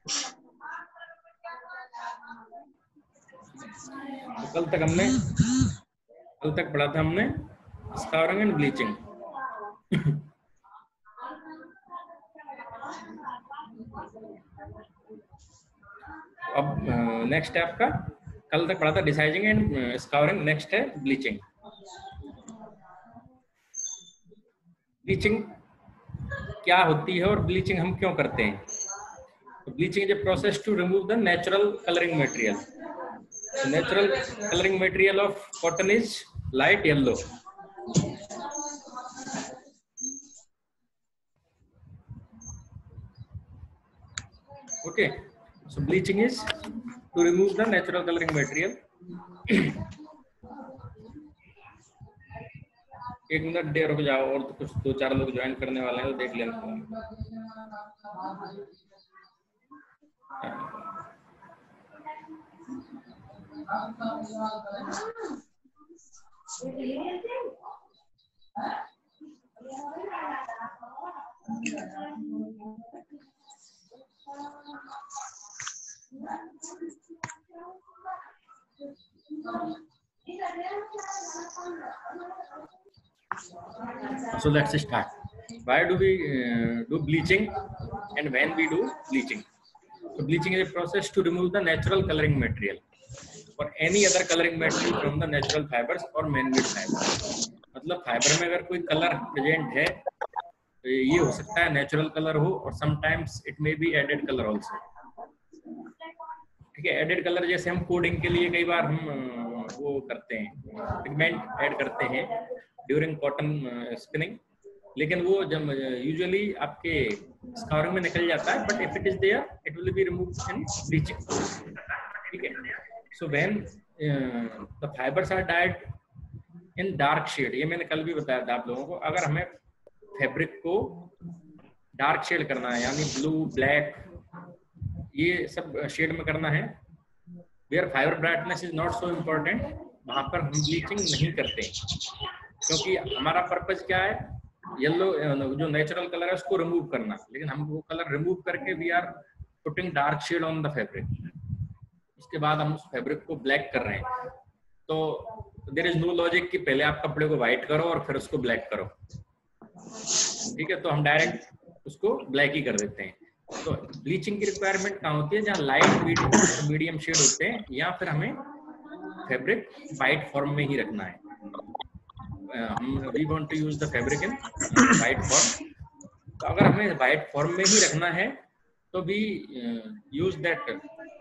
तो कल तक पढ़ा था हमने स्काउरिंग एंड ब्लीचिंग। अब नेक्स्ट है आपका, कल तक पढ़ा था डिसाइजिंग एंड स्काउरिंग, नेक्स्ट है ब्लीचिंग। ब्लीचिंग क्या होती है और ब्लीचिंग हम क्यों करते हैं? तो bleaching is a process to remove the natural colouring material. Natural colouring material of cotton is light yellow. Okay, so bleaching is to remove the natural coloring material. एक मिनट देर रुक जाओ, और तो कुछ 2-4 लोग ज्वाइन करने वाले हैं तो देख लेना। So let's start. Why do we do bleaching and when we do bleaching? So bleaching is a process to remove the natural coloring material or any other coloring material from the natural fibers or man-made fibers. मतलब fibre में अगर कोई colour present है तो ये हो सकता है नेचुरल कलर हो, और sometimes it may be added colour also. ठीक है, एडेड कलर जैसे हम कोडिंग के लिए कई बार हम वो करते हैं, पिगमेंट ऐड करते हैं ड्यूरिंग कॉटन स्पिनिंग, लेकिन वो जब यूजुअली आपके स्काउरिंग में निकल जाता है, but if it is there it will be removed in bleaching. ठीक है, so when the fibres are dyed in dark shade, ये मैंने कल भी बताया था आप लोगों को, अगर हमें फैब्रिक को डार्क शेड करना है, यानी ब्लू, ब्लैक, ये सब शेड में करना है, where fibre brightness is not so important, वहां पर हम ब्लीचिंग नहीं करते, क्योंकि हमारा पर्पज क्या है, येलो जो नेचुरल कलर है उसको रिमूव करना, लेकिन हम वो कलर रिमूव करके we are putting dark shade on the fabric, उसके बाद हम उस फैब्रिक को ब्लैक कर रहे हैं। तो देयर इज नो लॉजिक कि पहले आप कपड़े को व्हाइट करो और फिर उसको ब्लैक करो। ठीक है, तो हम डायरेक्ट उसको ब्लैक ही कर देते हैं। तो ब्लीचिंग की रिक्वायरमेंट कहाँ होती है, जहाँ लाइट मीडियम शेड होते हैं, या फिर हमें फैब्रिक वाइट फॉर्म में ही रखना है। हम we want to use the fabric in white form, तो अगर हमें वाइट फॉर्म में ही रखना है तो we use that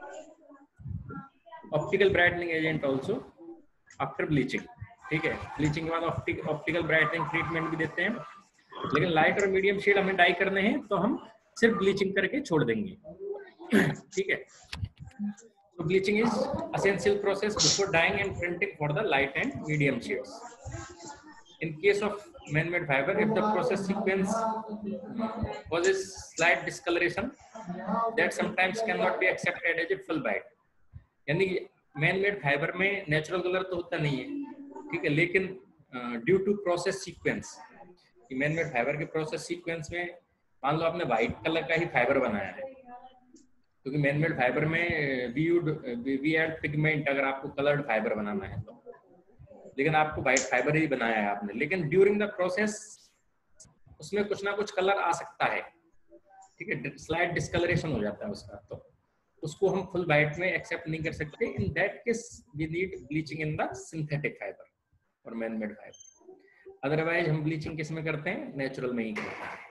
optical brightening agent also after bleaching. ठीक है, ब्लीचिंग के बाद ऑप्टिकल ब्राइटनिंग ट्रीटमेंट भी देते हैं, लेकिन लाइट और मीडियम शेड हमें डाई करने हैं तो हम सिर्फ ब्लीचिंग करके छोड़ देंगे। ठीक है, so bleaching is essential process before dyeing and printing for the light and medium shades. In case of man-made fiber, if the process sequence causes slight discoloration, that sometimes cannot be accepted as a full white. यानी man-made fiber में natural colour तो होता नहीं है, ठीक है, लेकिन due to process sequence, man-made fibre के प्रोसेस सीक्वेंस में मान लो आपने व्हाइट कलर का ही फाइबर बनाया है, क्योंकि मैन-मेड फाइबर में वी ऐड पिगमेंट, अगर आपको कलर्ड फाइबर बनाना है तो, लेकिन आपको व्हाइट फाइबर ही बनाया है आपने, लेकिन ड्यूरिंग द प्रोसेस उसमें कुछ ना कुछ कलर आ सकता है। ठीक है, स्लाइट डिस्कलरेशन हो जाता है उसका, तो उसको हम फुल व्हाइट में एक्सेप्ट नहीं कर सकते। In that case we need bleaching in the synthetic fibre और मैन-मेड फाइबर। अदरवाइज हम ब्लीचिंग किस में करते हैं, नेचुरल में ही करते हैं,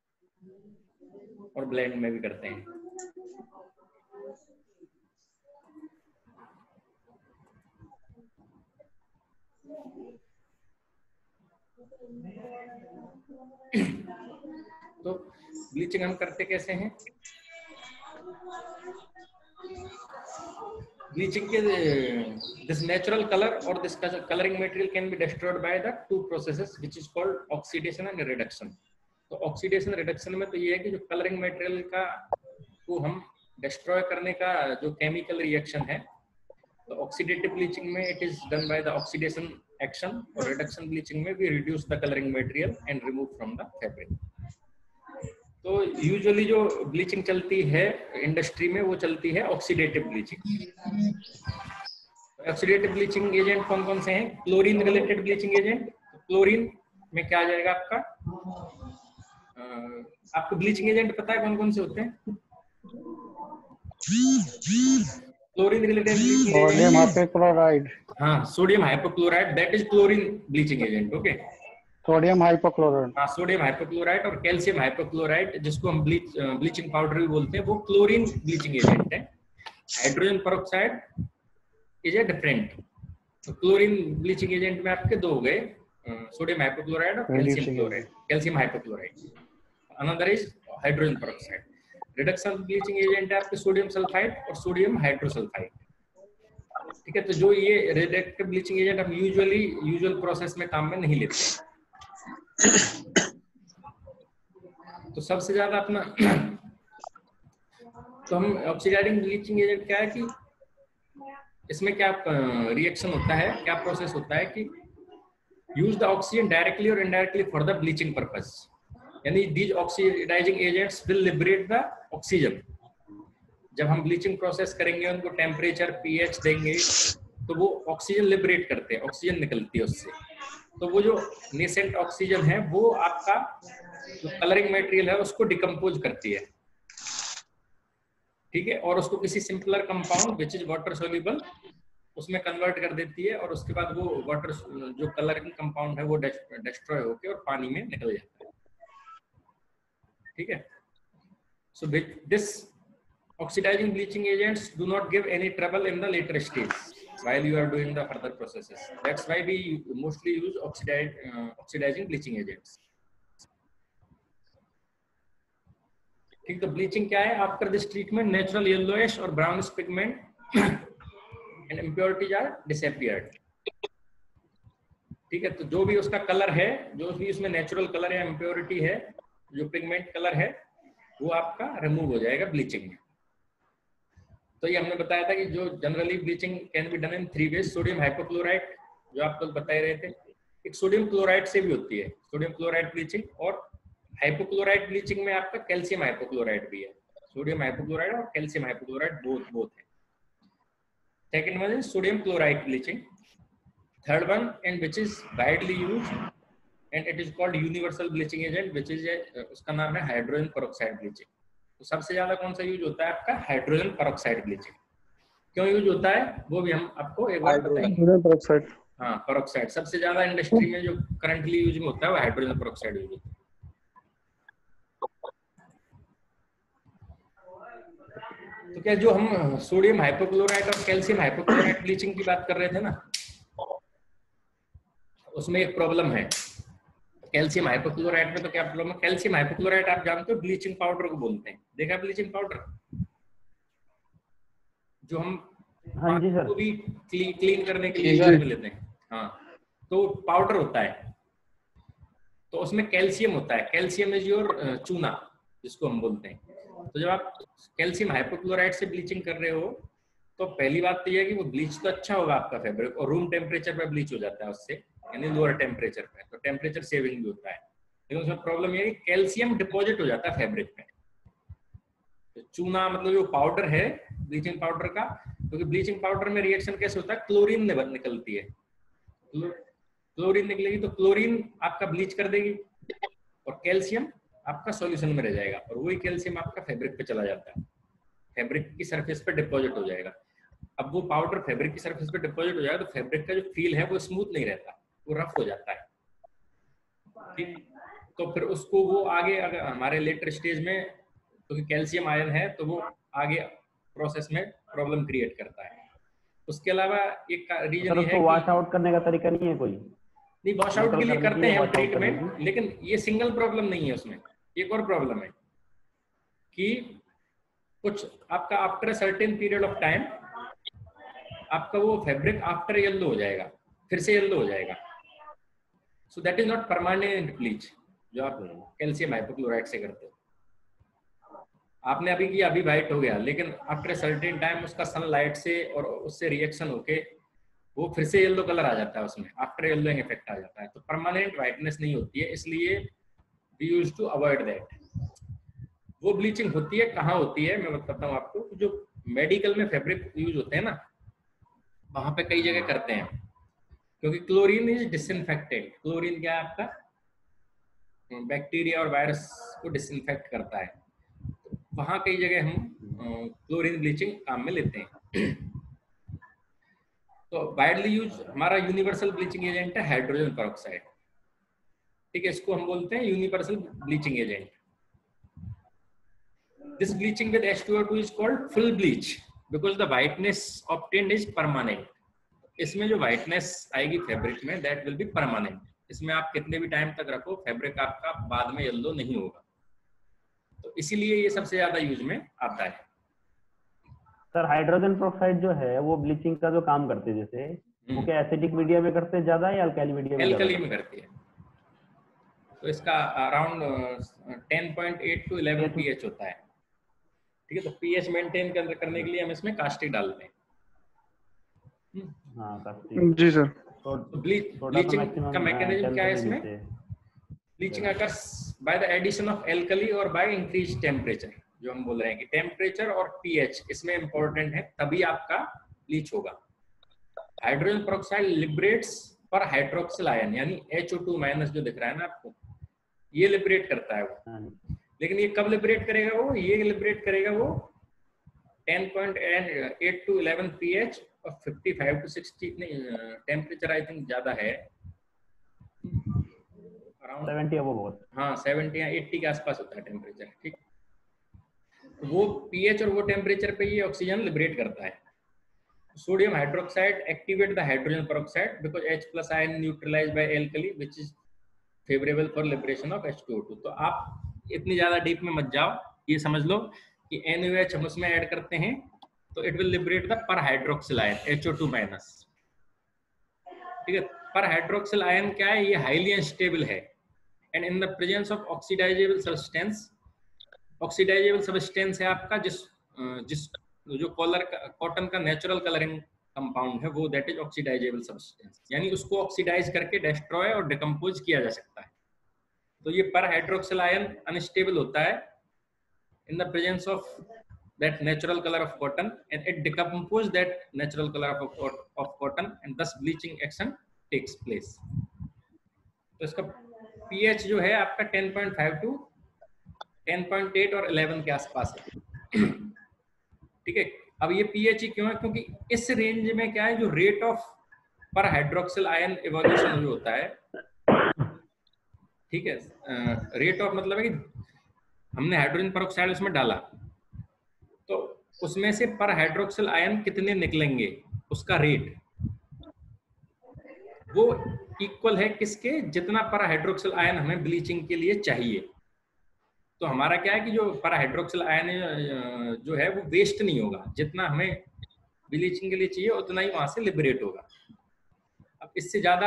और ब्लेंड में भी करते हैं। तो ब्लीचिंग हम करते कैसे हैं? Bleaching के this natural color or this coloring material can be destroyed by the two processes which is called oxidation and reduction. तो ऑक्सीडेशन रिडक्शन में तो ये है कि जो कलरिंग मटेरियल का को हम डिस्ट्रॉय करने का जो केमिकल रिएक्शन है, तो ऑक्सीडेटिव ब्लीचिंग में it is done by the oxidation action, और रिडक्शन ब्लीचिंग में we reduce the colouring material and remove from the fabric. तो यूजुअली जो ब्लीचिंग चलती है इंडस्ट्री में वो चलती है oxidative bleaching. Oxidative bleaching agent कौन कौन से हैं? Chlorine related bleaching agent. Chlorine में क्या आ जाएगा आपका? आपको ब्लीचिंग एजेंट पता है कौन कौन से होते हैं? Chlorine related bleaching agent, sodium hypochlorite. हाँ sodium hypochlorite, that is chlorine bleaching agent. Okay, sodium hypochlorite, हाँ सोडियम हाइपोक्लोराइड और कैल्शियम हाइपोक्लोराइड जिसको हम ब्लीचिंग पाउडर भी बोलते हैं, वो क्लोरीन ब्लीचिंग एजेंट है। Hydrogen peroxide is a different. तो क्लोरीन ब्लीचिंग एजेंट में आपके दो हो गए, सोडियम हाइपोक्लोराइड और calcium chloride, calcium hypochlorite. Another is hydrogen peroxide. Reduction bleaching agent है आपके सोडियम सल्फाइड और सोडियम हाइड्रोसल्फाइड। ठीक है, तो जो ये रिडक्टिव ब्लीचिंग एजेंट हम यूजुअल प्रोसेस में काम में नहीं लेते हैं। तो सबसे ज्यादा अपना तो हम ऑक्सीडाइजिंग ब्लीचिंग एजेंट क्या है कि इसमें क्या रिएक्शन होता है, क्या प्रोसेस होता है कि यूज द ऑक्सीजन डायरेक्टली और indirectly for the bleaching purpose, यानी these oxidising agents will liberate the oxygen. जब हम ब्लीचिंग प्रोसेस करेंगे, उनको टेम्परेचर पीएच देंगे, तो वो ऑक्सीजन लिबरेट करते हैं, ऑक्सीजन निकलती है उससे। तो वो जो नेसेंट ऑक्सीजन है वो आपका जो कलरिंग मटेरियल है उसको डिकम्पोज करती है, ठीक है, और उसको किसी simpler compound which is water soluble उसमें कन्वर्ट कर देती है, और उसके बाद वो वाटर जो कलरिंग कंपाउंड है वो डिस्ट्रॉय होकर और पानी में निकल जाता है। ठीक है, so this oxidizing bleaching agents do not give any trouble in the later stage while you are doing the further processes. That's why we mostly use oxidizing bleaching agents. ठीक, तो ब्लीचिंग क्या है? After this treatment natural yellowish और brownish pigment and impurities are disappeared. ठीक है, तो जो भी उसका कलर है, जो भी उसमें नेचुरल कलर या इम्प्योरिटी है, जो पिगमेंट कलर है, वो आपका रिमूव हो जाएगा ब्लीचिंग में। तो ये हमने बताया था कि जो generally bleaching can be done in 3 ways. Sodium hypochlorite जो आप लोग बता रहे थे, एक सोडियम क्लोराइड से भी होती है, सोडियम क्लोराइड ब्लीचिंग, और हाइपोक्लोराइड ब्लीचिंग में आपका कैल्शियम हाइपोक्लोराइड भी है। सोडियम हाइपोक्लोराइड और कैल्शियम हाइपोक्लोराइड बोथ है। Second one is sodium chloride bleaching. Third one and which is widely used and it is called universal bleaching agent, which is उसका नाम है hydrogen peroxide bleaching. तो सबसे ज्यादा कौन सा यूज होता है आपका? Hydrogen peroxide bleaching. क्यों यूज होता है वो भी हम आपको एक बार बताएंगे। हाँ, पेरोक्साइड सबसे ज्यादा इंडस्ट्री में जो करंटली यूज में होता है वो हाइड्रोजन पेरोक्साइड यूज होता है। तो क्या जो हम सोडियम हाइपोक्लोराइड और कैल्शियम हाइपोक्लोराइड ब्लीचिंग की बात कर रहे थे ना, उसमें एक प्रॉब्लम है। कैल्शियम हाइपोक्लोराइड में तो क्या प्रॉब्लम है? कैल्शियम हाइपोक्लोराइड आप जानते हो ब्लीचिंग पाउडर को बोलते हैं, देखा ब्लीचिंग पाउडर जो हम पानी को भी क्लीन करने के लिए यूज में लेते हैं। हाँ, तो पाउडर होता है, तो उसमें कैल्शियम होता है। कैल्शियम इज योर चूना जिसको हम बोलते हैं। तो जब आप कैल्शियम हाइपोक्लोराइड से ब्लीचिंग कर रहे हो, तो पहली बात तो यह है कि वो ब्लीच तो अच्छा होगा आपका फैब्रिक, और रूम टेम्परेचर पे ब्लीच हो जाता है उससे, यानी लोअर टेम्परेचर पे, तो टेम्परेचर सेविंग भी होता है। लेकिन उसमें प्रॉब्लम ये है कि कैल्शियम डिपॉजिट हो जाता है फैब्रिक में। तो चूना मतलब जो पाउडर है ब्लीचिंग पाउडर का, क्योंकि ब्लीचिंग पाउडर में रिएक्शन कैसे होता है? क्लोरीन निकलती है। क्लोरीन निकलेगी तो क्लोरीन आपका ब्लीच कर देगी, और कैल्शियम आपका सॉल्यूशन में रह जाएगा, और वही कैल्शियम आपका फैब्रिक पे चला जाता है, फैब्रिक की सरफेस पे डिपॉजिट हो जाएगा। अब वो पाउडर फैब्रिक की सरफेस पे डिपॉजिट हो जाएगा तो फैब्रिक का जो फील है वो स्मूथ नहीं रहता, वो रफ हो जाता है। ठीक, तो फिर उसको वो आगे अगर हमारे लेटर स्टेज में, क्योंकि कैल्शियम आयन है, तो वो आगे प्रोसेस में प्रॉब्लम क्रिएट करता है। उसके अलावा एक रीजन ये है कि वॉश आउट करने का तरीका नहीं है कोई? नहीं, वॉश आउट के लिए करते हैं हम ट्रीटमेंट, लेकिन ये सिंगल प्रॉब्लम नहीं है। उसमें एक और प्रॉब्लम है कि कुछ आपका after a certain period of time आपका वो फैब्रिक आफ्टर येलो हो जाएगा, फिर से येलो हो जाएगा। So that is not permanent bleach जो आप कैल्शियम हाइपोक्लोराइड से करते हो। आपने अभी किया, अभी वाइट हो गया, लेकिन आफ्टर सर्टेन टाइम उसका सनलाइट से और उससे रिएक्शन होके वो फिर से येलो कलर आ जाता है, उसमें आफ्टर येलोइंग इफेक्ट आ जाता है। तो परमानेंट वाइटनेस नहीं होती है, इसलिए we use to avoid that. वो ब्लीचिंग होती है कहाँ होती है, मैं बताता हूँ आपको। जो मेडिकल में फैब्रिक यूज होते हैं ना, वहां पे कई जगह करते हैं, क्योंकि क्लोरीन इज डिसइंफेक्टेंट। क्लोरीन क्या है आपका, बैक्टीरिया और वायरस को डिसइंफेक्ट करता है। वहां कई जगह हम क्लोरीन ब्लीचिंग काम में लेते हैं। तो वाइडली यूज हमारा यूनिवर्सल ब्लीचिंग एजेंट है हाइड्रोजन पेरोक्साइड। ठीक है, इसको हम बोलते हैं universal bleaching agent. This bleaching with H2O2 is called full bleach because the whiteness obtained is permanent. इसमें जो whiteness आएगी फैब्रिक में, that will be permanent. इसमें आप कितने भी टाइम तक रखो, फैब्रिक आपका बाद में येलो नहीं होगा। तो इसीलिए ये सबसे ज्यादा यूज में आता है। सर हाइड्रोजन पेरोक्साइड जो है वो ब्लीचिंग का जो काम करते हैं, जैसे वो क्या एसिडिक मीडिया में करते हैं ज्यादा या अल्कली मीडिया में? एल्कली में करती है। तो इसका अराउंड 10.8 to 11 pH होता है। ठीक है, तो pH मेंटेन करने के लिए हम इसमें कास्टिक डालते हैं। हाँ कास्टिक जी सर। तो ब्लीचिंग का मैकेनिज्म क्या है इसमें? Bleaching occurs by the addition of alkali और बाय इंक्रीज टेम्परेचर। जो हम बोल रहे हैं कि टेम्परेचर और pH इसमें इंपॉर्टेंट है, तभी आपका ब्लीच होगा। Hydrogen peroxide liberates per hydroxyl ion, यानी HO2 माइनस जो दिख रहा है ना आपको, ये लिबरेट करता है वो। लेकिन ये कब लिबरेट करेगा वो? ये लिबरेट करेगा वो 10.8 to 11 pH और 55 to 60 टेम्परेचर आई थिंक ज्यादा है, अराउंड 70 अबव बहुत। हाँ 70 या 80 के आसपास होता है टेम्परेचर। ठीक, तो वो pH और वो टेम्परेचर पे ये ऑक्सीजन लिबरेट करता है। Sodium hydroxide activate the hydrogen peroxide because H+ ion neutralised by alkali which is favourable for liberation of H2O2। तो आप इतनी ज्यादा डीप में मत जाओ, ये समझ लो कि NaOH हम उसमें ऐड करते हैं तो it will liberate the per hydroxyl ion HO2 minus. ठीक है, पर हाइड्रोक्सिल आयन क्या है? ये हाईली अनस्टेबल है and in the presence of oxidisable substance. Oxidisable substance है आपका जिस जो कॉटन का नेचुरल कलरिंग कंपाउंड है वो, दैट इज ऑक्सीडाइजेबल सब्सटेंस, यानी उसको ऑक्सीडाइज करके डिस्ट्रॉय और डिकम्पोज किया जा सकता है। तो ये पर हाइड्रोक्सिल आयन अनस्टेबल होता है in the presence of that natural colour of cotton and it decompose that natural colour of cotton and thus bleaching action takes place. तो इसका pH जो है आपका 10.5 to 10.8 और 11 के आसपास है। ठीक है, अब ये pH ही क्यों है? क्योंकि इस रेंज में क्या है, जो rate of per hydroxyl ion evolution जो होता है, ठीक है, रेट ऑफ मतलब है कि हमने हाइड्रोजन पेरोक्साइड उसमें डाला तो उसमें से पर हाइड्रोक्सिल आयन कितने निकलेंगे, उसका रेट वो इक्वल है किसके? जितना पर हाइड्रोक्सिल आयन हमें ब्लीचिंग के लिए चाहिए। तो हमारा क्या है कि जो पर हाइड्रोक्सिल आयन जो है वो वेस्ट नहीं होगा, जितना हमें ब्लीचिंग के लिए चाहिए उतना ही वहां से लिबरेट होगा। अब इससे ज्यादा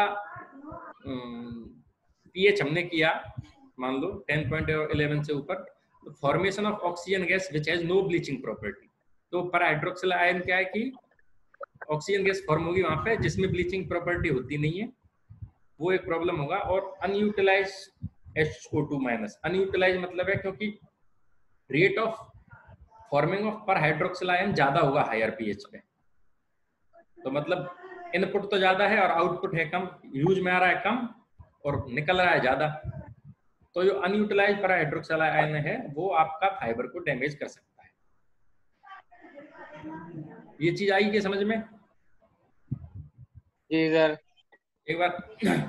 pH हमने किया, मान लो 10.11 से ऊपर, तो formation of oxygen gas which has no bleaching property. तो पर हाइड्रोक्सिल आयन क्या है कि ऑक्सीजन गैस फॉर्म होगी वहां पे जिसमें ब्लीचिंग प्रॉपर्टी होती नहीं है, वो एक प्रॉब्लम होगा। और अनयूटिलाइज HO2 माइनस, अनयूटिलाइज मतलब है क्योंकि rate of forming of per hydroxyl ion ज्यादा होगा हायर pH पे, तो मतलब इनपुट तो ज्यादा है और आउटपुट है कम, यूज में आ रहा है कम और निकल रहा है ज्यादा। तो जो अनयूटिलाइज पर हाइड्रोक्सिल आयन है वो आपका फाइबर को डैमेज कर सकता है। ये चीज आई क्या समझ में? जी सर। एक बार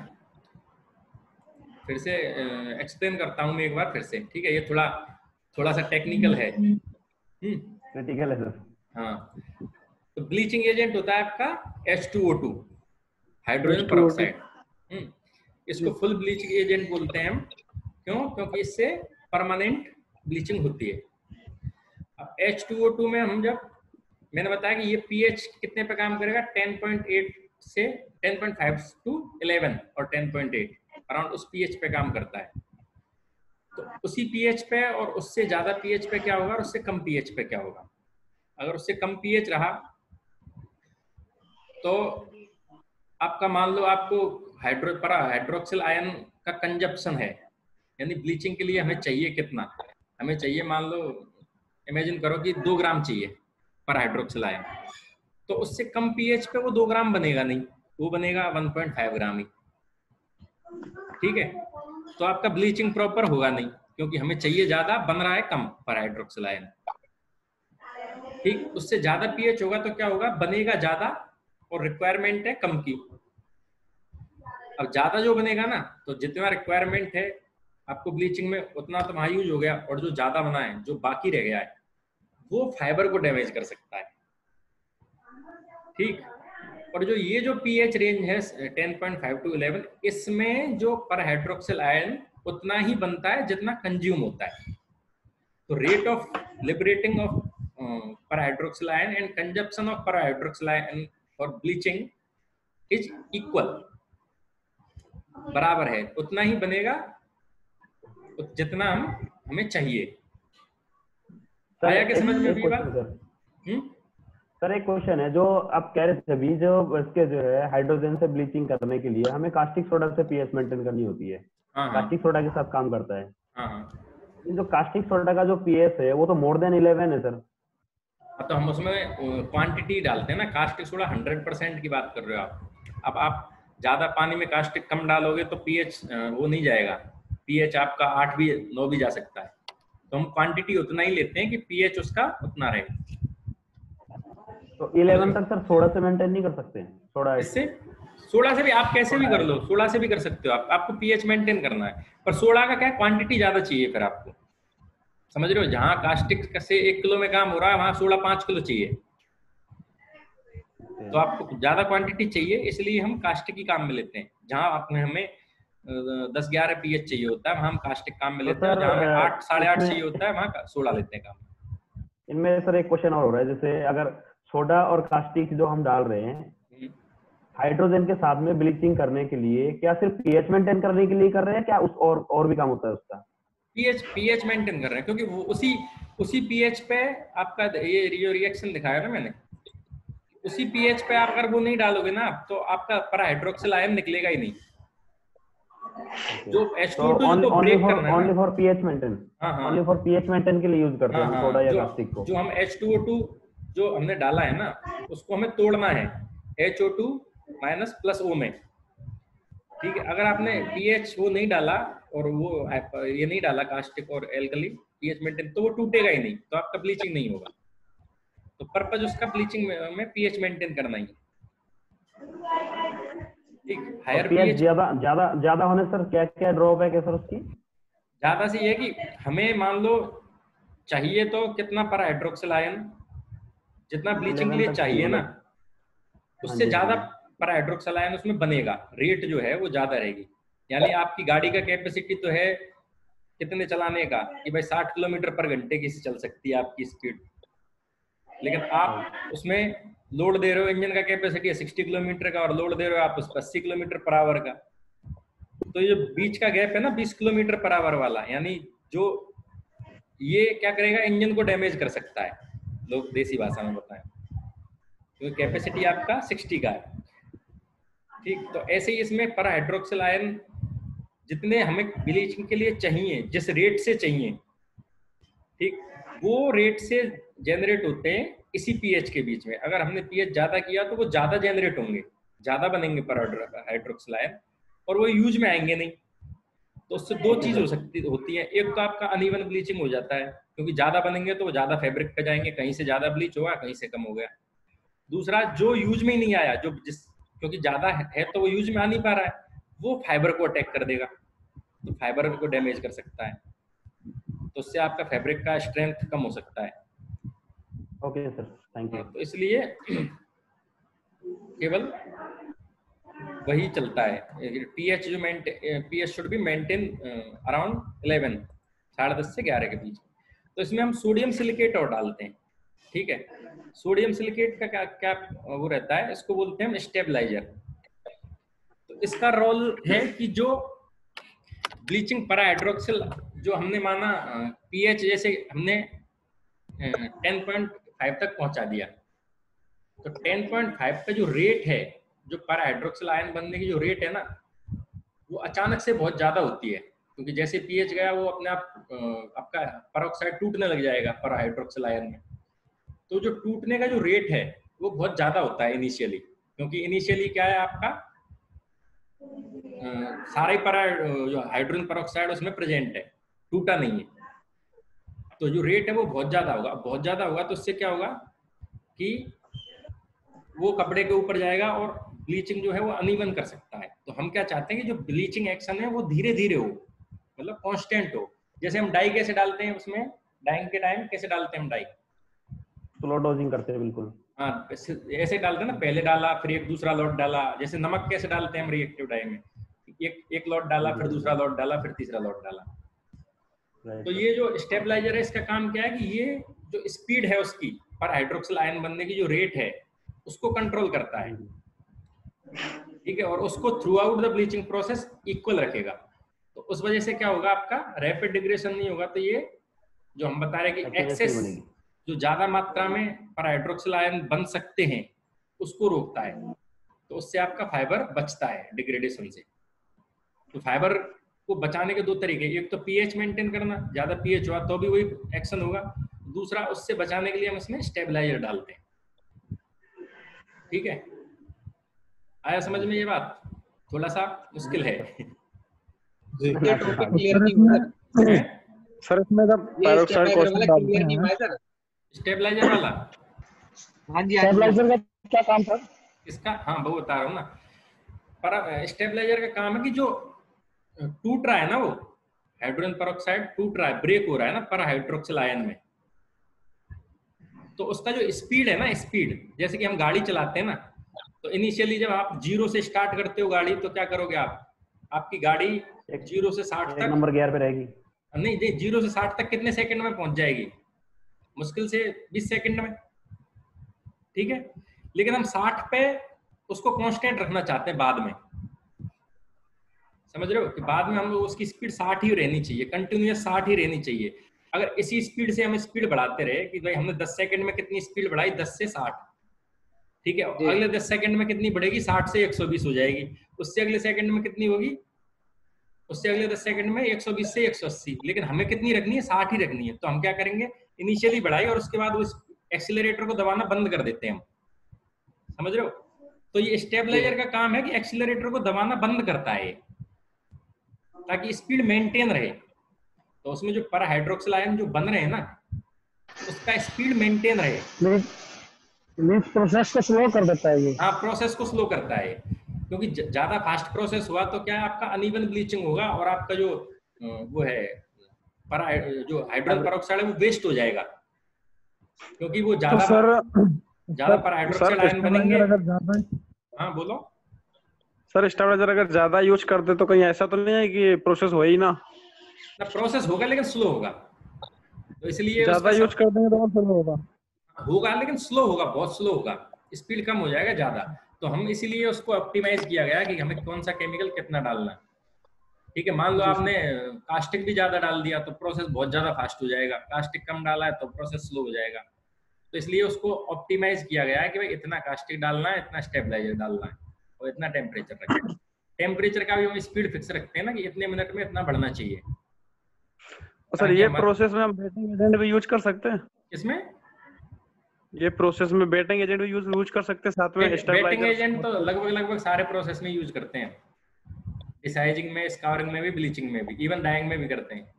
फिर से एक्सप्लेन करता हूँ मैं एक बार फिर से, ठीक है? ये थोड़ा सा टेक्निकल है। क्रिटिकल है सर। हाँ, तो ब्लीचिंग एजेंट होता है आपका H2O2 हाइड्रोजन पेरोक्साइड। इसको फुल ब्लीचिंग एजेंट बोलते हैं हम, क्यों? क्योंकि इससे परमानेंट ब्लीचिंग होती है। अब H2O2 में हम जब, मैंने बताया कि ये pH कितने पे काम करेगा? 10.8 से 10.5 to 11 और 10.8 अराउंड उस pH पे काम करता है। तो उसी pH पे और उससे ज्यादा pH पे क्या होगा और उससे कम pH पे क्या होगा? अगर उससे कम pH रहा तो आपका मान लो आपको हाइड्रोक्सिल आयन का कंजप्शन है, यानी ब्लीचिंग के लिए हमें चाहिए कितना, हमें चाहिए, मान लो इमेजिन करो कि 2 ग्राम चाहिए पर हाइड्रोक्सिल आयन, तो उससे कम पीएच पे वो 2 ग्राम बनेगा नहीं, वो बनेगा 1.5 ग्राम ही। ठीक है, तो आपका ब्लीचिंग प्रॉपर होगा नहीं, क्योंकि हमें चाहिए ज्यादा, बन रहा है कम पर हाइड्रोक्सिल आयन। ठीक, उससे ज्यादा पीएच होगा तो क्या होगा, बनेगा ज्यादा और रिक्वायरमेंट है कम की। अब ज्यादा जो बनेगा ना, तो जितना रिक्वायरमेंट है आपको ब्लीचिंग में उतना तो वहां यूज हो गया, और जो ज्यादा बना है, जो बाकी रह गया है, वो फाइबर को डैमेज कर सकता है। ठीक, और जो ये जो पीएच रेंज है 10.5 to 11, इसमें जो पर हाइड्रोक्सिल आयन उतना ही बनता है जितना कंज्यूम होता है। तो rate of liberating of per hydroxyl ion and consumption of per hydroxyl ion for bleaching is equal, बराबर है, उतना ही बनेगा जितना हमें चाहिए। आया कि समझ में अभी बात? सर एक क्वेश्चन है, जो आप कह रहे थे अभी, जो इसके जो है हाइड्रोजन से ब्लीचिंग करने के लिए हमें कास्टिक सोडा से पीएच मेंटेन करनी होती है। कास्टिक सोडा के साथ काम करता है। जो कास्टिक सोडा का जो पीएच है वो तो मोर देन 11 है सर। तो हम उसमें क्वांटिटी डालते हैं ना, कास्टिक सोडा 100% की बात कर रहे हो आप। अब आप ज्यादा पानी में कास्टिक कम डालोगे तो पीएच वो नहीं जाएगा, पीएच आपका 8 भी 9 भी जा सकता है। तो हम क्वांटिटी उतना ही लेते हैं कि पीएच उसका उतना रहे। तो 11 तक सर सोडा से मेंटेन नहीं कर सकते हैं? सोडा इससे सोडा से भी आप कैसे भी कर लो, सोडा से भी कर सकते हो आप, आपको पीएच मेंटेन करना है, पर सोडा का क्या क्वांटिटी ज्यादा चाहिए फिर आपको, समझ रहे हो? जहां कास्टिक से 1 किलो में काम हो रहा है, वहां सोडा 5 किलो चाहिए, तो आपको ज्यादा क्वांटिटी चाहिए, इसलिए हम कास्टिक ही काम में लेते हैं। जहां आपने हमें 10-11 पीएच चाहिए होता है, वहां हम कास्टिक काम में लेते हैं, जहां हमें 8 8.5 चाहिए होता है, वहां सोडा लेते हैं काम। इनमें सर एक क्वेश्चन और हो रहा है, जैसे अगर सोडा और कास्टिक जो हम डाल रहे हैं हाइड्रोजन के साथ में ब्लीचिंग करने के लिए, क्या सिर्फ पीएच मेंटेन करने के लिए कर रहे हैं, क्या उस और भी काम होता है उसका? पीएच मेंटेन कर रहे हैं, क्योंकि वो उसी पीएच पे आपका ये रिएक्शन दिखाया ना मैंने, उसी पीएच पे आप अगर वो नहीं डालोगे ना, तो आपका पर हाइड्रोक्सिल आयन निकलेगा ही नहीं। जो H2O2 तो ब्रेक करना है, only for pH maintain, only for pH maintain के लिए यूज करते हैं सोडा या कास्टिक को। जो हम H2O2 जो हमने डाला है ना, उसको हमें तोड़ना है HO2 माइनस प्लस O में। ठीक है, अगर आपने पीएच वो नहीं डाला और वो ये नहीं डाला कास्टिक और एल्कली पीएच मेंटेन, तो वो टूटेगा ही नहीं, तो आपका ब्लीचिंग नहीं होगा। तो पर्पज उसका ब्लीचिंग में पीएच मेंटेन करना ही। ठीक, हायर पीएच ज्यादा होने सर क्या क्या ड्रॉबैक है सर उसकी? ज्यादा से ये कि हमें मान लो चाहिए तो कितना पर हाइड्रोक्सिल आयन, जितना ब्लीचिंग के लिए चाहिए ना, उससे ज्यादा पर हाइड्रोक्सिल आयन उसमें बनेगा, रेट जो है वो ज्यादा रहेगी। यानी आपकी गाड़ी का कैपेसिटी तो है कितने चलाने का कि भाई 60 किलोमीटर पर घंटे की से चल सकती है आपकी स्पीड, लेकिन आप उसमें लोड दे रहे हो, इंजन का कैपेसिटी है 60 किलोमीटर का और लोड दे रहे हो आप उस 80 किलोमीटर पर आवर का, तो ये बीच का गैप है ना 20 किलोमीटर पर आवर वाला, यानी जो ये क्या करेगा, इंजन को डैमेज कर सकता है, लोग देसी भाषा में बताएं, क्योंकि कैपेसिटी आपका 60 का है। ठीक, तो ऐसे ही इसमें पर हाइड्रोक्सिल आयन जितने हमें ब्लीचिंग के लिए चाहिए, जिस रेट से चाहिए, ठीक, वो रेट से जनरेट होते हैं इसी पीएच के बीच में। अगर हमने पीएच ज्यादा किया तो वो ज्यादा जनरेट होंगे, ज्यादा बनेंगे पर हाइड्रोक्सिल आयन, और वो यूज में आएंगे नहीं। तो उससे दो चीज होती है, एक तो आपका अनइवन ब्लीचिंग हो जाता है, क्योंकि ज्यादा बनेंगे तो वो ज्यादा फैब्रिक पे जाएंगे, कहीं से ज्यादा ब्लीच होगा, कहीं से कम हो गया। दूसरा, जो यूज में ही नहीं आया, जो क्योंकि ज्यादा है तो वो यूज में आ नहीं पा रहा है, वो फाइबर को अटैक कर देगा, तो फाइबर को डैमेज कर सकता है, तो उससे आपका फैब्रिक का स्ट्रेंथ कम हो सकता है। Okay sir, thank you. तो इसलिए केवल वही चलता है, पीएच जो pH should be maintain around 11, 10.5 से 11 के बीच। तो इसमें हम सोडियम सिलिकेट और डालते हैं। ठीक है, सोडियम सिलिकेट का क्या वो रहता है, इसको बोलते हैं हम स्टेबलाइजर। तो इसका रोल है कि जो ब्लीचिंग पर हाइड्रोक्सिल जो हमने माना पीएच जैसे हमने 10.5 तक पहुंचा दिया, तो 10.5 का जो रेट है, जो पर हाइड्रोक्सिल आयन बनने की जो रेट है ना, वो अचानक से बहुत ज्यादा होती है, क्योंकि जैसे पीएच गया वो अपने आप आपका परऑक्साइड टूटने लग जाएगा पर हाइड्रोक्सिल आयन में। तो जो टूटने का जो रेट है वो बहुत ज्यादा होता है इनिशियली, क्योंकि इनिशियली क्या है आपका सारे जो हाइड्रोजन परऑक्साइड उसमें प्रेजेंट है, टूटा नहीं है। तो जो रेट है वो बहुत ज्यादा होगा। बहुत ज्यादा होगा तो उससे क्या होगा कि वो कपड़े के ऊपर जाएगा और ब्लीचिंग जो है वो अनइवन कर सकता है। तो हम क्या चाहते हैं कि जो ब्लीचिंग एक्शन है वो धीरे धीरे हो, मतलब कांस्टेंट हो। जैसे हम डाई कैसे डालते हैं, उसमें डाइंग के टाइम कैसे डालते हैं हम डाई, स्लो डोजिंग करते हैं बिल्कुल। हाँ ऐसे डालते हैं ना, पहले डाला फिर एक दूसरा लॉट डाला। जैसे नमक कैसे डालते हैं हम रिएक्टिव डाई में, एक लॉट डाला फिर दूसरा लॉट डाला फिर तीसरा लॉट डाला। तो ये जो स्टेबलाइजर है इसका काम क्या है कि ये जो स्पीड है उसकी पर हाइड्रोक्सिल आयन बनने की जो रेट है उसको कंट्रोल करता है, ठीक है, और उसको throughout the bleaching process equal रखेगा। तो उस वजह से क्या होगा, आपका रैपिड डिग्रेडेशन नहीं होगा। तो ये जो हम बता रहे हैं कि एक्सेस जो ज्यादा मात्रा में पर हाइड्रोक्सिल आयन बन सकते हैं उसको रोकता है। तो उससे आपका फाइबर बचता है डिग्रेडेशन से। तो फाइबर को बचाने के दो तरीके, एक तो पीएच मेंटेन करना, ज्यादा पीएच हुआ तो भी वही एक्शन होगा। दूसरा उससे बचाने के लिए हम इसमें स्टेबलाइजर डालते हैं, ठीक है। आया समझ में ये बात? थोड़ा सा मुश्किल है जी। ये टॉपिक क्लियर नहीं हुआ सर। इसमें जब पेरोक्साइड क्वेश्चन डालते हैं स्टेबलाइजर वाला, हाँ जी स्टेबलाइजर का क्या काम था इसका? हाँ वो बता रहा हूँ ना। पर स्टेबलाइजर का काम है कि जो टूट रहा है ना, वो हाइड्रोजन परऑक्साइड टूट रहा है, ब्रेक हो रहा है ना पर हाइड्रोक्सिल आयन में, तो उसका जो स्पीड है ना, स्पीड जैसे कि हम गाड़ी चलाते हैं ना, तो इनिशियली जब आप 0 से स्टार्ट करते हो गाड़ी, तो क्या करोगे आप, आपकी गाड़ी 0 से 60 तक नंबर गियर पे रहेगी। नहीं 0 से 60 तक कितने सेकंड में पहुंच जाएगी? मुश्किल से 20 सेकंड में, ठीक है। लेकिन हम 60 पे उसको कांस्टेंट रखना चाहते हैं बाद में, समझ रहे हो कि बाद में हम लोग उसकी स्पीड 60 ही रहनी चाहिए, कंटिन्यूअस 60 ही रहनी चाहिए। अगर इसी स्पीड से हम स्पीड बढ़ाते रहे कि भाई हमने 10 सेकंड में कितनी स्पीड बढ़ाई, 10 से 60, ठीक है, अगले 10 सेकंड में कितनी बढ़ेगी, 60 से 120 हो जाएगी। उससे अगले सेकंड में कितनी होगी, उससे अगले 10 सेकंड में 120 से 180। लेकिन हमें कितनी रखनी है, 60 ही रखनी है। तो हम क्या करेंगे, इनिशियली बढ़ाई और उसके बाद उस एक्सीलरेटर को दबाना बंद कर देते हैं हम, समझ रहे हो। तो ये स्टेबलाइजर का काम है कि एक्सीलरेटर को दबाना बंद करता है ताकि स्पीड मेंटेन रहे। तो उसमें जो पर हाइड्रोक्सिल आयन जो बन रहे हैं ना, उसका स्पीड मेंटेन रहे। प्रोसेस को स्लो कर देता है ये। हाँ प्रोसेस को स्लो करता है, क्योंकि ज्यादा फास्ट प्रोसेस हुआ तो क्या है, आपका अनइवन ब्लीचिंग होगा और आपका जो वो है जो हाइड्रोजन परऑक्साइड है वो वेस्ट हो जाएगा, क्योंकि वो ज्यादा पर हाइड्रोक्साइड आयन बनेंगे। हाँ बोलो सर। स्टेबलाइजर अगर ज्यादा यूज करते तो कहीं ऐसा तो नहीं है कि प्रोसेस हो ही ना? प्रोसेस होगा लेकिन स्लो होगा, तो इसलिए ज्यादा यूज कर देंगे तो स्लो होगा लेकिन स्लो होगा, बहुत स्लो होगा, स्पीड कम हो जाएगा ज्यादा। तो हम इसीलिए उसको ऑप्टिमाइज किया गया कि हमें कौन सा केमिकल कितना डालना है, ठीक है। मान लो आपने कास्टिक भी ज्यादा डाल दिया तो प्रोसेस बहुत ज्यादा फास्ट हो जाएगा, कास्टिक कम डाला है तो प्रोसेस स्लो हो जाएगा। तो इसलिए उसको ऑप्टिमाइज किया गया है कि भाई इतना कास्टिक डालना है, इतना स्टेबलाइजर डालना है और इतना टेम्परेचर रखना है। टेम्परेचर का भी हम स्पीड फिक्स रखते हैं ना कि इतने मिनट में इतना बढ़ना चाहिए। सर ये प्रोसेस में हम बेटिंग एजेंट भी यूज कर सकते हैं? इसमें ये प्रोसेस में बेटिंग एजेंट भी यूज कर सकते हैं साथ में स्टेबलाइजर? बेटिंग एजेंट तो लगभग सारे प्रोसेस में यूज करते हैं, डिसाइजिंग में, स्काउरिंग में भी, ब्लीचिंग में भी, इवन डाइंग में भी करते हैं।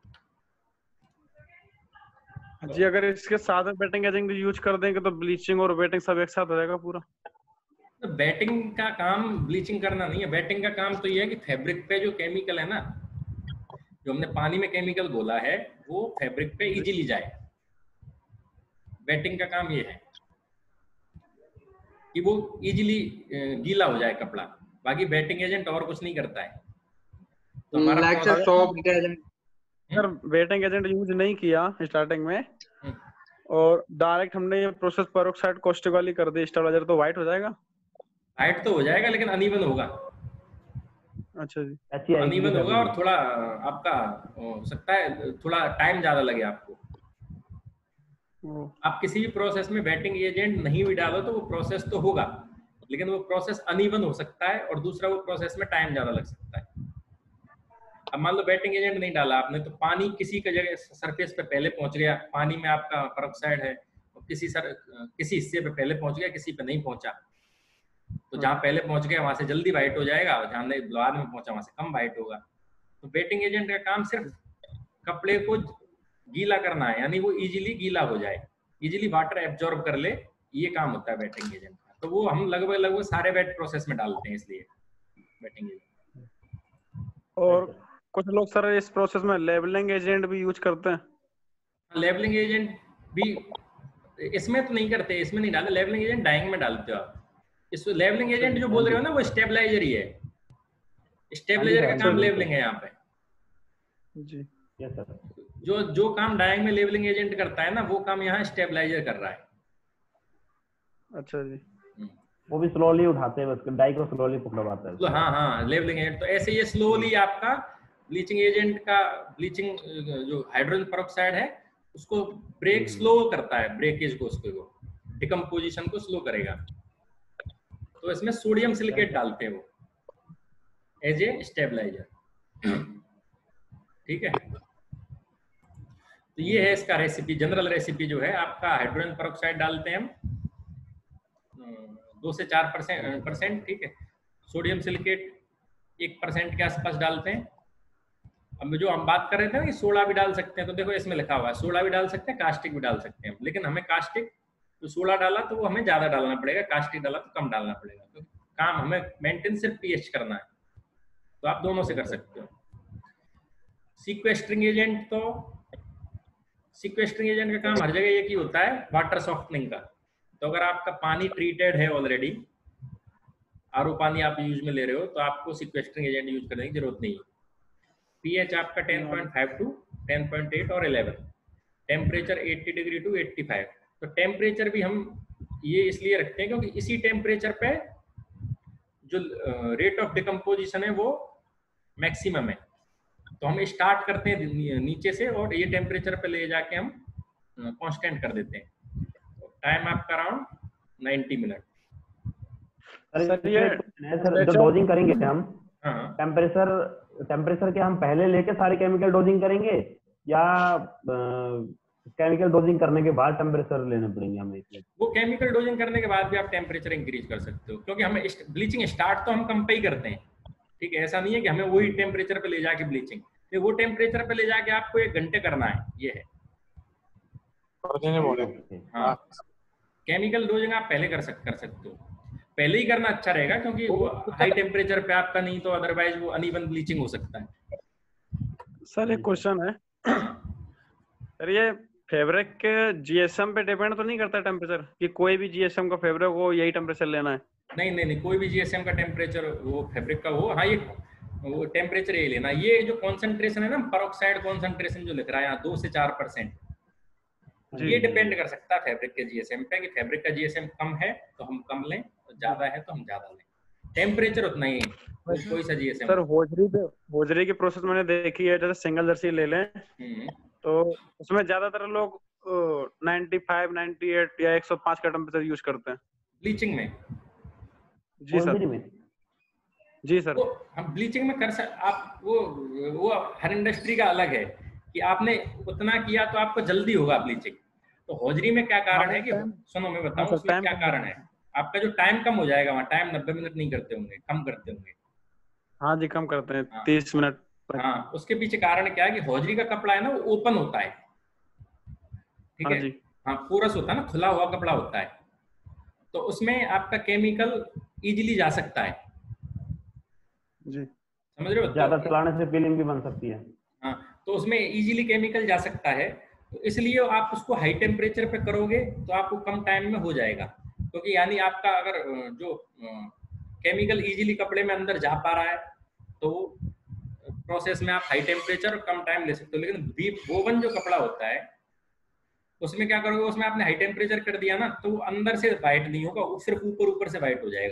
जी अगर इसके साथ में बेटिंग एजेंट यूज कर देंगे तो ब्लीचिंग और बेटिंग सब एक साथ हो जाएगा पूरा? तो बैटिंग का काम ब्लीचिंग करना नहीं है। बैटिंग का काम तो ये है कि फैब्रिक पे जो केमिकल है ना, जो हमने पानी में केमिकल घोला है, वो फैब्रिक पे इजीली जाए। बैटिंग का काम ये है कि वो इजीली गीला हो जाए कपड़ा। बाकी बैटिंग एजेंट और कुछ नहीं करता है। तो हमारा अगर बेटिंग एजेंट यूज नहीं किया स्टार्टिंग में और डायरेक्ट हमने ये प्रोसेस पेरोक्साइड कास्टिक वाली कर दी स्टेबलाइजर, तो वाइट हो जाएगा? वाइट तो हो जाएगा लेकिन अनइवन होगा। अच्छा जी, तो अनइवन होगा और थोड़ा आपका हो सकता है थोड़ा टाइम ज्यादा लगे आपको। आप किसी भी प्रोसेस में बैटिंग एजेंट नहीं भी डालो तो वो प्रोसेस तो होगा, लेकिन वो प्रोसेस अनइवन हो सकता है और दूसरा वो प्रोसेस में टाइम ज्यादा लग सकता है। अब मान लो वेटिंग एजेंट नहीं डाला आपने, तो पानी किसी का जगह सरफेस पे पहले पहुंच गया, पानी में आपका पेरोक्साइड है, और किसी हिस्से पे पहले पहुंच गया, किसी पे नहीं पहुंचा, तो जहाँ पहले पहुंच गया वहां से जल्दी वाइट हो जाएगा, और जहाँ बाद में पहुंचा वहां से कम वाइट होगा। तो वेटिंग एजेंट का काम सिर्फ कपड़े को गीला करना है, यानी वो इजीली गीला हो जाए, इजीली वाटर एब्जॉर्ब कर ले, ये काम होता है वेटिंग एजेंट का। तो वो हम लगभग सारे वेट प्रोसेस में डालते हैं, इसलिए वेटिंग एजेंट। और कुछ लोग सर इस प्रोसेस में लेबलिंग एजेंट भी यूज करते हैं। लेबलिंग एजेंट भी इसमें तो नहीं करते, इसमें नहीं डालते, लेबलिंग एजेंट डाइंग में डालते हो आप। इस लेबलिंग एजेंट जो बोल रहे हो ना, वो स्टेबलाइजर ही है, स्टेबलाइजर का काम लेबलिंग है यहाँ पे जी। Yes sir. जो काम डाइंग में लेबलिंग एजेंट करता है ना, वो काम यहाँ स्टेबलाइजर कर रहा है। अच्छा जी। वो भी स्लोली उठाते हैं, बस डाई को स्लोली पकड़वाता है। तो हाँ, लेबलिंग एजेंट तो ऐसे ये स्लोली आपका ब्लीचिंग एजेंट का, ब्लीचिंग जो हाइड्रोजन पेरोक्साइड है उसको ब्रेक स्लो करता है, ब्रेकेज को, उसको डिकम्पोजिशन को स्लो करेगा। तो इसमें सोडियम सिलिकेट डालते हैं वो एज ए स्टेबलाइजर। ठीक है, तो ये है इसका रेसिपी, जनरल रेसिपी जो है आपका। हाइड्रोजन पेरोक्साइड डालते हैं हम 2 से 4%, ठीक है। सोडियम सिलिकेट 1% के आसपास डालते हैं। अब जो हम बात कर रहे थे ना कि सोडा भी डाल सकते हैं, तो देखो इसमें लिखा हुआ है सोडा भी डाल सकते हैं, कास्टिक भी डाल सकते हैं, लेकिन हमें कास्टिक, तो सोडा डाला तो वो हमें ज्यादा डालना पड़ेगा, कास्टिक डाला तो कम डालना पड़ेगा। तो काम हमें मेंटेन सिर्फ पीएच करना है, तो आप दोनों से कर सकते हो। सीक्वेस्टरिंग एजेंट, तो सीक्वेस्टरिंग एजेंट का काम हर जगह एक ही होता है, वाटर सॉफ्टनिंग का। तो अगर आपका पानी ट्रीटेड है ऑलरेडी, आरओ पानी आप यूज में ले रहे हो, तो आपको सीक्वेस्टरिंग एजेंट यूज करने की जरूरत नहीं है। पीएच आपका 10.5 टू 10.8 और 11, टेम्परेचर 80 डिग्री टू 85। तो टेम्परेचर भी हम ये इसलिए रखते हैं क्योंकि इसी टेम्परेचर पे जो रेट ऑफ डिकम्पोजिशन है वो मैक्सिमम है। तो हम स्टार्ट करते हैं नीचे से और ये टेम्परेचर पे ले जाके हम कांस्टेंट कर देते हैं। टाइम आपका अराउंड 90 मिनट। सर जो डोजिंग करेंगे हम, टेम्परेचर के हम पहले लेके सारे केमिकल डोजिंग करेंगे, या केमिकल डोजिंग करने के बाद टेम्परेचर लेने पड़ेंगे हमें? वो केमिकल डोजिंग करने के बाद भी आप टेम्परेचर इंक्रीज कर सकते हो, क्योंकि हमें ब्लीचिंग स्टार्ट तो हम कम पे ही करते हैं, ठीक है। ऐसा नहीं है कि हमें वही टेम्परेचर पे ले जाके ब्लीचिंग, तो वो टेम्परेचर पे ले जाके आपको 1 घंटे करना है, ये है। हाँ, केमिकल डोजिंग आप पहले कर सकते हो, पहले ही करना अच्छा रहेगा, क्योंकि वो हाई टेम्परेचर पे आपका नहीं तो अदरवाइज वो अनइवन ब्लीचिंग हो सकता है। सर एक क्वेश्चन है, सर ये फैब्रिक के जीएसएम पे डिपेंड तो नहीं करता टेम्परेचर, कि कोई भी जीएसएम का फैब्रिक हो यही टेम्परेचर लेना है? नहीं, कोई भी जीएसएम का टेम्परेचर वो फैब्रिक का हो, हाँ, ये वो टेम्परेचर यही लेना। ये जो कॉन्सेंट्रेशन है ना, पेरोक्साइड कॉन्सेंट्रेशन जो लिख रहा है यहाँ 2 से 4%, ये डिपेंड कर सकता है फैब्रिक के जीएसएम पे, कि फैब्रिक का जीएसएम कम है तो हम कम लें, ज्यादा है तो हम ज्यादा लें। टेम्परेचर उतना ही कोई सा जीएसएम। सर होजरी की प्रोसेस मैंने देखी है, जैसे सिंगल जर्सी ले लें तो उसमें ज्यादातर लोग 95, 98 या 105 का टेम्परेचर यूज करते हैं ब्लीचिंग में। जी सर, जी सर। तो हम ब्लीचिंग में कर आप वो हर इंडस्ट्री का अलग है, कि आपने उतना किया तो आपको जल्दी होगा ब्लीचिंग। तो होजरी में क्या कारण है कि सुनो मैं बताऊं उसमें क्या कारण है। आपका जो टाइम कम हो जाएगा, वहाँ टाइम 90 मिनट नहीं करते होंगे, कम करते होंगे। हाँ जी, कम करते हैं, 30 मिनट। हाँ, उसके पीछे कारण क्या है कि होजरी का कपड़ा है ना, वो ओपन होता है, ठीक है। हाँ, पोरस होता है ना, खुला हुआ कपड़ा होता है, तो उसमें आपका केमिकल इजीली जा सकता है जी, समझ रहे हो। ज्यादा चलाने से पीलिंग भी बन सकती है। हाँ, तो उसमें इजीली केमिकल जा सकता है, तो इसलिए आप उसको हाई टेम्परेचर पे करोगे तो आपको कम टाइम में हो जाएगा। क्योंकि यानी आपका अगर जो केमिकल इजीली कपड़े में अंदर जा पा रहा है तो प्रोसेस में आप हाई टेम्परेचर और कम टाइम ले सकते हो। लेकिन वोवन जो कपड़ा होता है उसमें क्या करोगे, उसमें आपने हाई टेम्परेचर कर दिया ना, तो अंदर से वाइट नहीं होगा, वो सिर्फ ऊपर से वाइट हो जाएगा।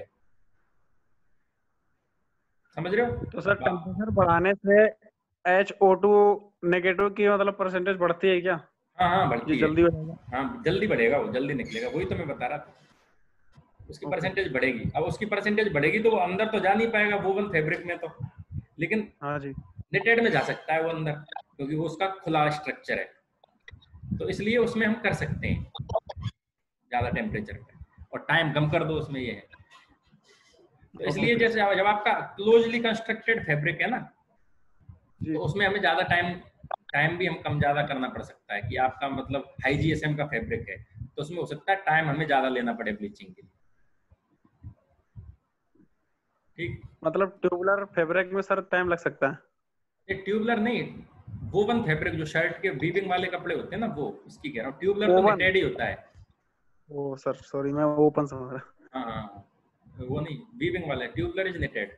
समझ रहे हो। तो सर टेम्परेचर बढ़ाने से HO2 नेगेटिव की मतलब परसेंटेज बढ़ती है क्या? हाँ, बढ़ती है, जल्दी बढ़ेगा। हाँ, जल्दी बढ़ेगा, वो जल्दी निकलेगा, वही तो मैं बता रहा था, उसकी परसेंटेज बढ़ेगी। अब उसकी परसेंटेज बढ़ेगी तो वो अंदर तो जा नहीं पाएगा वोवन फैब्रिक में, तो लेकिन हाँ जी, निटेड में जा सकता है वो अंदर, क्योंकि वो उसका खुला स्ट्रक्चर है, तो इसलिए उसमें हम कर सकते हैं ज्यादा टेम्परेचर पे, और टाइम कम कर दो उसमें, ये है। तो इसलिए जैसे जब आपका क्लोजली कंस्ट्रक्टेड फैब्रिक है ना, तो उसमें हमें ज्यादा टाइम भी हम कम ज्यादा करना पड़ सकता है, कि आपका मतलब हाई जीएसएम का फैब्रिक है, तो उसमें हो सकता है टाइम हमें ज्यादा लेना पड़े ब्लीचिंग के लिए। ठीक, मतलब ट्यूबुलर फैब्रिक में सर टाइम लग सकता है? ये ट्यूबुलर नहीं, वोवन फैब्रिक जो शर्ट के वीविंग वाले कपड़े होते हैं ना, वो उसकी कह रहा हूँ। ट्यूबुलर तो निटेड ही होता है। ओ सर सॉरी, मैं ओपन समझ रहा। हाँ, वो नहीं, वीविंग वाला है, tubular is knitted.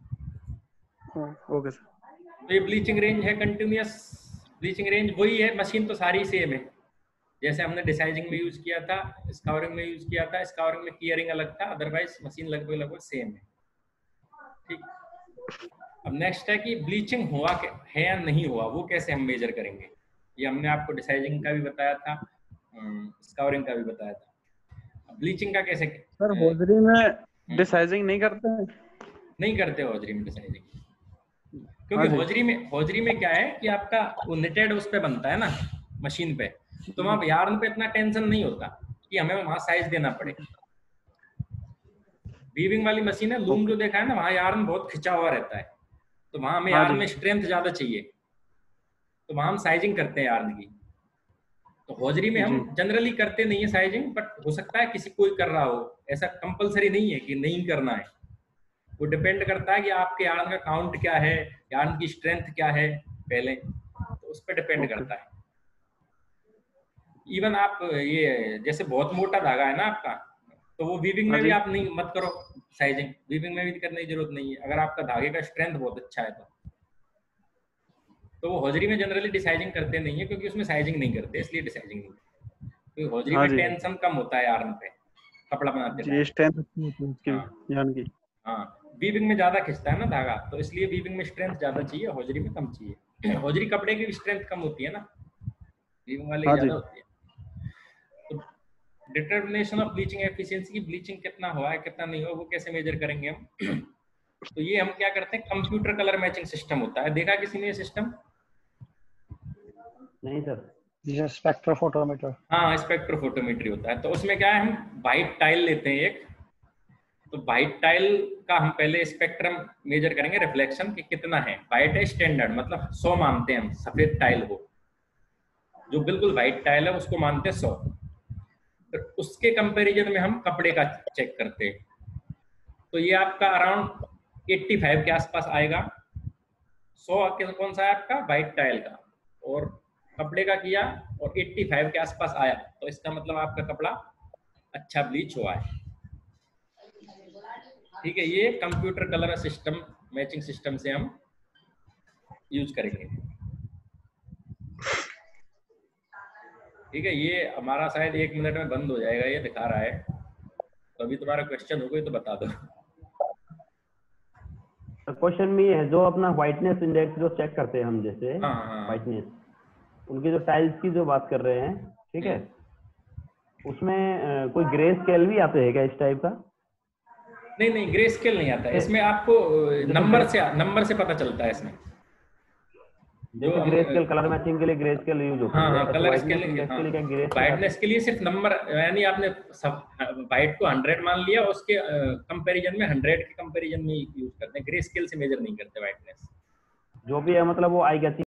Okay sir. तो ये ब्लीचिंग रेंज है, कंटिन्यूअस ब्लीचिंग रेंज वही है, मशीन तो सारी सेम है, जैसे हमने डिसाइजिंग में यूज किया था, स्काउरिंग में यूज किया था। स्काउरिंग में कीयरिंग अलग था, अदरवाइज मशीन लगभग सेम है। ठीक, अब नेक्स्ट है कि ब्लीचिंग हुआ है या नहीं हुआ, वो कैसे हम मेजर करेंगे। ये हमने आपको डिसाइजिंग का भी बताया था, स्काउरिंग का भी बताया था। ब्लीचिंग का कैसे? सर होजरी में डिसाइजिंग नहीं करते हैं? नहीं करते होजरी में डिसाइजिंग, क्योंकि होजरी में क्या है कि आपका वो निटेड उस पे बनता है ना मशीन पे, तो वहां यार्न पे इतना टेंशन नहीं होता कि हमें वहां साइज देना पड़े। वीविंग वाली मशीन है, लूम जो देखा है ना, वहां यार्न बहुत खिंचा हुआ रहता है, तो वहां हमें यार्न में स्ट्रेंथ ज्यादा चाहिए, तो वहां हम साइजिंग करते हैं यार्न की। तो होजरी में हम जनरली करते नहीं है साइजिंग, बट हो सकता है किसी कोई कर रहा हो, ऐसा कंपलसरी नहीं है कि नहीं करना है। वो डिपेंड करता है कि आपके यार्न का काउंट क्या है, यार्न की स्ट्रेंथ क्या है पहले, तो उस पर डिपेंड करता है। इवन आप ये जैसे बहुत मोटा धागा है ना आपका, तो वो वीविंग में भी आप नहीं मत करो साइजिंग, वीविंग में भी करने की जरूरत नहीं है, अगर आपका धागे का स्ट्रेंथ बहुत अच्छा है तो वो होजरी में जनरली डिसाइजिंग करते नहीं है, क्योंकि उसमें साइजिंग नहीं करते, इसलिए डिसाइजिंग नहीं करते, क्योंकि होजरी में टेंशन कम होता है यार्न पे कपड़ा बनाते हैं। हाँ, वीविंग में ज्यादा खिंचता है ना धागा, तो इसलिए वीविंग में स्ट्रेंथ ज्यादा चाहिए, होजरी में कम चाहिए। होजरी कपड़े की स्ट्रेंथ कम होती है ना, वीविंग वाले की ज्यादा होती है। डिटरमिनेशन ऑफ ब्लीचिंग एफिशिएंसी की ब्लीचिंग कितना हुआ है कितना नहीं हुआ वो कैसे मेजर करेंगे हम? तो ये हम क्या करते हैं, कंप्यूटर कलर मैचिंग सिस्टम होता है, देखा किसी ने ये सिस्टम? नहीं सर। ये स्पेक्ट्रोफोटोमीटर। हाँ, स्पेक्ट्रोफोटोमेट्री होता है। तो उसमें क्या है, हम वाइट टाइल लेते हैं एक, तो वाइट टाइल का हम पहले स्पेक्ट्रम मेजर करेंगे, रिफ्लेक्शन कि कितना है। वाइट है स्टैंडर्ड, मतलब 100 मानते हैं हम सफेद टाइल को, जो बिल्कुल वाइट टाइल है उसको मानते हैं 100। फिर उसके कंपैरिजन में हम कपड़े का चेक करते हैं, तो ये आपका अराउंड 85 के आसपास आएगा। 100 कौन सा है आपका, वाइट टाइल का, और कपड़े का किया और 85 के आसपास आया, तो इसका मतलब आपका कपड़ा अच्छा ब्लीच हुआ है। ठीक है, ये computer colour system matching system से हम यूज करेंगे। ठीक है, ये हमारा शायद 1 मिनट में बंद हो जाएगा, ये दिखा रहा है, तो अभी तुम्हारा क्वेश्चन हो गई तो बता दो। क्वेश्चन में ये है, जो अपना व्हाइटनेस इंडेक्स जो चेक करते हैं हम, जैसे व्हाइटनेस, उनकी जो टाइल्स की जो बात कर रहे हैं, ठीक है, उसमें कोई ग्रे स्केल भी आते हैं क्या इस टाइप का? नहीं, ग्रे स्केल नहीं आता है इसमें, आपको नंबर से पता चलता है इसमें। जो ग्रे स्केल कलर मैचिंग के लिए ग्रे स्केल यूज होता है। हाँ, कलर स्केल वाइटनेस के लिए सिर्फ नंबर, यानी आपने वाइट को 100 मान लिया, उसके कंपैरिजन में 100 के कंपैरिजन में यूज करते हैं, ग्रे स्केल से मेजर नहीं करते वाइटनेस। जो भी है मतलब वो आई गेटिंग